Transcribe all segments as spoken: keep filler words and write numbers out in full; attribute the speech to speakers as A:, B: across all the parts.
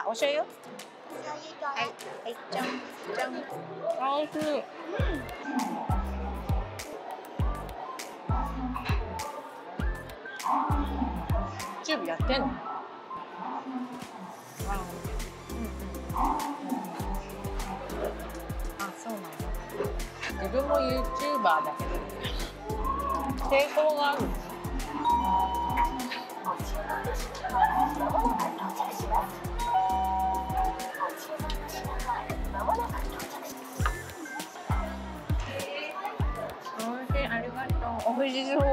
A: お醤油。
B: お醤油ちょうだい。
A: はい、はい、じゃん、じゃん。おいしい。YouTube やってんの？あ、うんうん。あ、そうなんだ。自分も YouTuber だけど、抵抗がある。おいしい、ありがとう。おいしそう。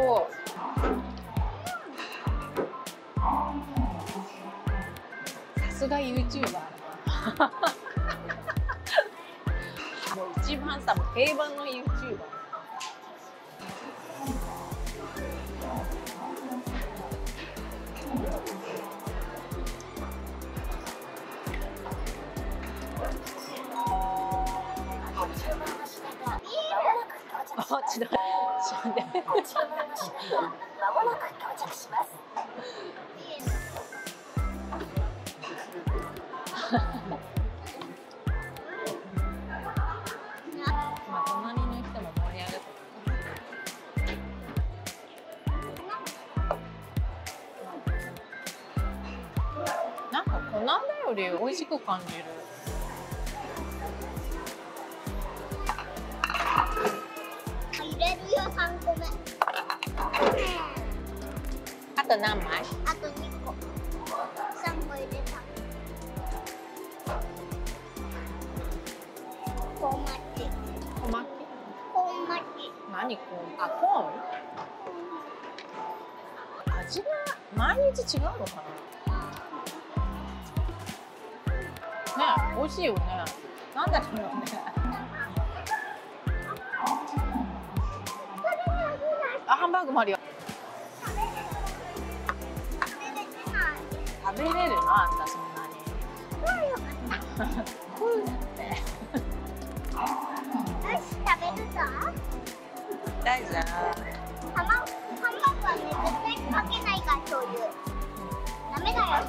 A: さすが YouTuber だな。もう一番さ、定番の YouTuber。あ、ちょっと、ちょっと待って。
B: ご注文の品が間もなく到着します。
A: まあ、隣の人も盛り上げて。なんか粉だより美味しく感じる。
B: 入れるよ、さんこめ。
A: あと何枚？
B: あとにこ。さんこ入れた。コーン巻き。
A: 小巻き？
B: コーン巻き。
A: 何コーン？あ、コーン？味が毎日違うのかな？ねえ、美味しいよね。なんだろうね。あ、ハンバーグもあるよ。食べれるの？あんたそんなに。食うって。
B: よし、食べるぞ。
A: 大丈夫。
B: ハンバーグはね、絶対かけないから、醤油。ダメだよ。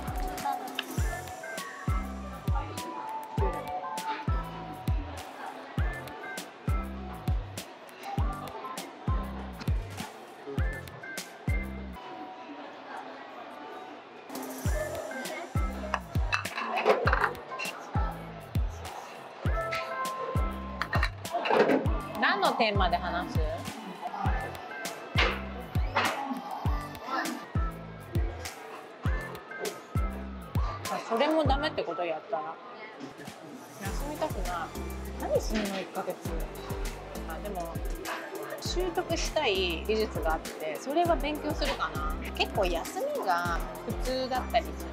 A: 何のテーマで話す？あ、それもダメってことやったら休みたくない。何すんのいっかげつ。あ、でも習得したい技術があって、それは勉強するかな。結構休みが普通だったりする。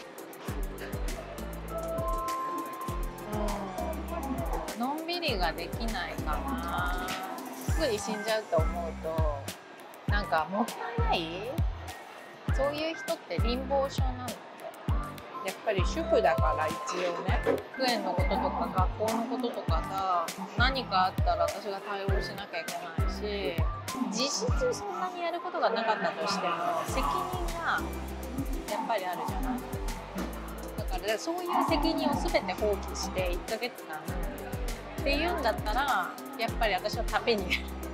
A: うん、のんびりができないかな。すぐに死んじゃうと思うとなんかもったいない。そういう人って貧乏症なんだって。やっぱり主婦だから一応ね、保育園のこととか学校のこととかさ、何かあったら私が対応しなきゃいけないし、実質そんなにやることがなかったとしても責任がやっぱりあるじゃない。だからそういう責任を全て放棄していっかげつかんっていうんだったら、やっぱり私は旅に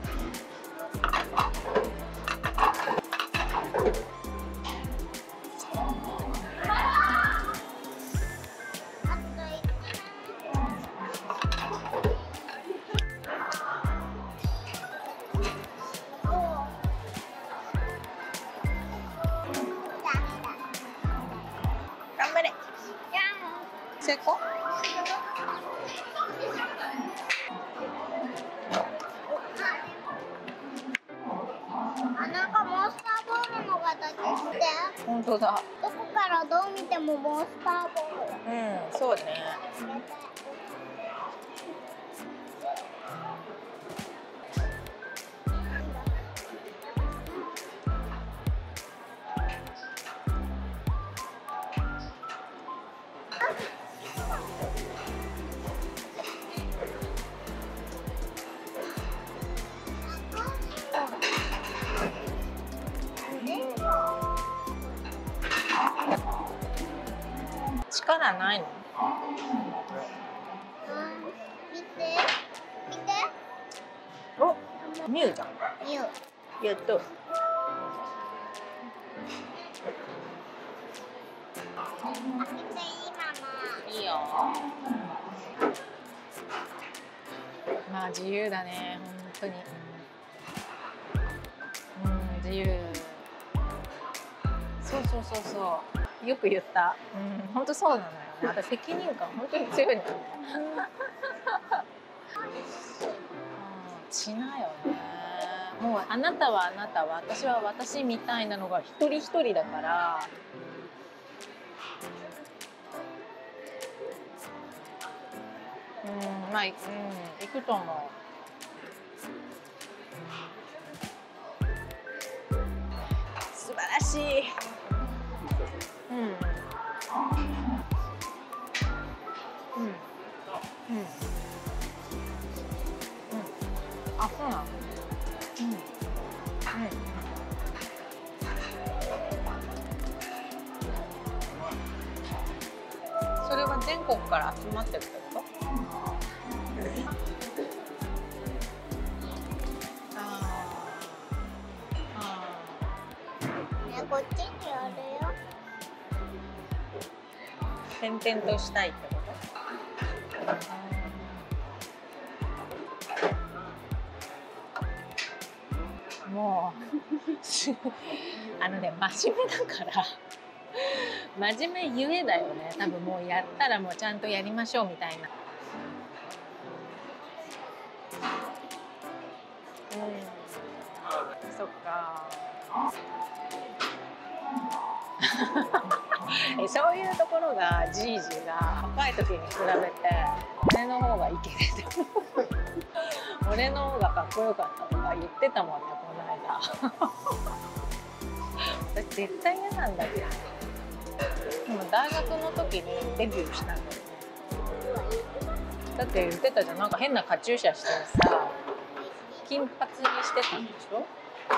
A: 頑張れ。成功？
B: あ、なんかモンスターボールの形して。
A: 本当だ。
B: どこからどう見てもモンスターボール。
A: うん、そうね。力だないの？
B: うん、見て見て。
A: お、ミュウじゃん。
B: ミュウ。
A: やっと。
B: 開けていいママ。
A: いいよ。まあ自由だね、本当に。うん、自由。そうそうそうそう。よく言った。うん、本当そうなのよね。私責任感本当に強いのよね。しなよね。もうあなたはあなたは、私は私みたいなのが一人一人だから。うん、まあ、うん、行くと思う。素晴らしい。うん。うん。うん。うん。あ、そうなの。うん。うん。それは全国から集まってるってこと？
B: こっちにあるよ。
A: 転々としたいってこと？もうあのね、真面目だから真面目ゆえだよね。多分もうやったらもうちゃんとやりましょうみたいな。うん、そっか。え、そういうところがじいじが若い時に比べて俺の方がイケてて俺の方がかっこよかったとか言ってたもんね、この間。私絶対嫌なんだけど。でも大学の時にデビューしたんだよね。だって言ってたじゃん、なんか変なカチューシャしてさ金髪にしてたんでしょ。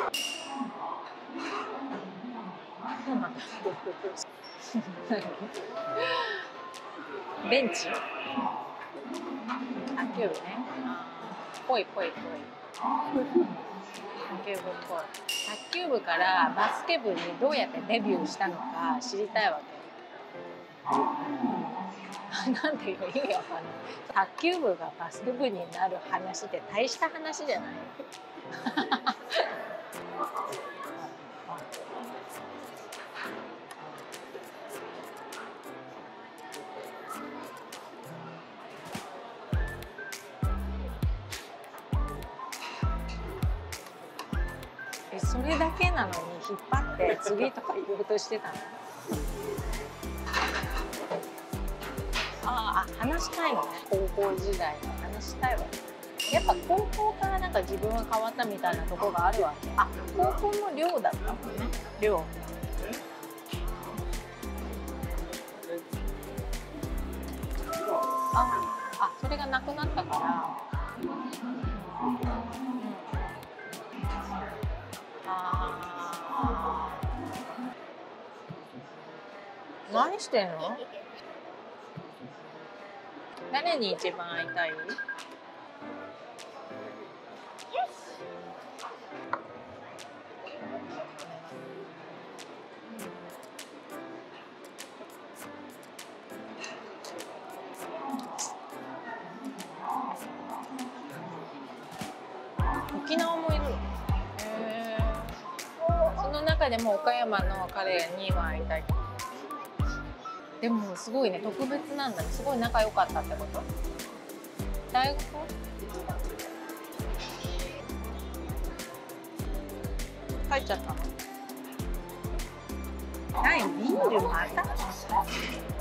A: そうなんだ。ベンチ？卓球部ね。ぽいぽいぽい。卓球部っぽい。卓球部からバスケ部にどうやってデビューしたのか知りたいわけ。なんていう意味わかんない。卓球部がバスケ部になる話って大した話じゃない？それだけなのに引っ張って次とか言おうとしてたの。ああ、話したいのね。高校時代の話したいわ。やっぱ高校からなんか自分が変わったみたいなところがあるわけ。あ、高校の寮だったもんね。寮。あ、あ、それがなくなったから。あ、何してんの？誰に一番会いたい？沖縄もいるの？へえ。その中でも岡山の彼には会いたい。でもすごいね、特別なんだね。すごい仲良かったってこと？大学？帰っちゃったの？何？ビールまた？